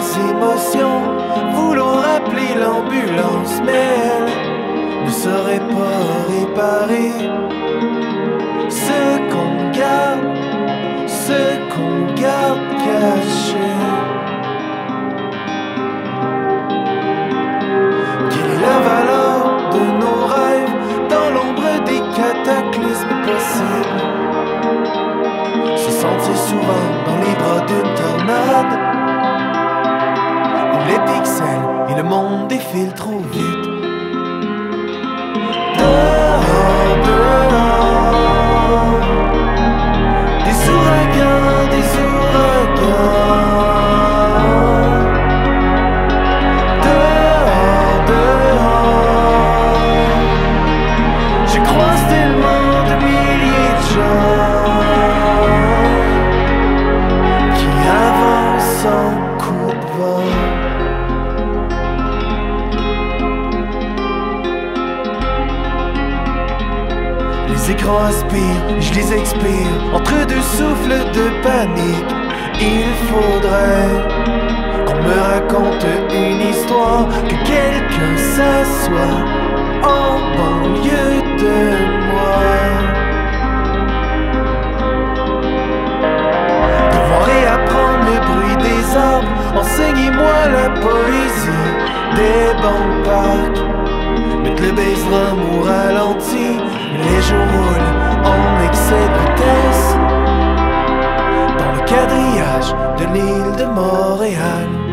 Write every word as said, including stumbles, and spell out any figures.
les émotions, voulant rappeler l'ambulance, mais elle ne saurait pas réparer ce qu'on garde, ce qu'on garde caché. Quelle est la valeur de nos rêves dans l'ombre des cataclysmes possibles? Se sentir souvent dans les bras d'une tornade, où les pixels et le monde défilent trop vite. Dehors, dehors, des ouragans, des ouragans. Dehors, dehors, je croise tellement de milliers de gens qui avancent en coup de vent. Les écrans aspirent, je les expire entre deux souffles de panique. Il faudrait qu'on me raconte une histoire, que quelqu'un s'assoie en banlieue de moi. Devoir réapprendre le bruit des arbres, enseignez-moi la poésie des bancs de parc. Mettre le bass drum au ralenti, les jours roulent en excès de vitesse dans le quadrillage de l'île de Montréal.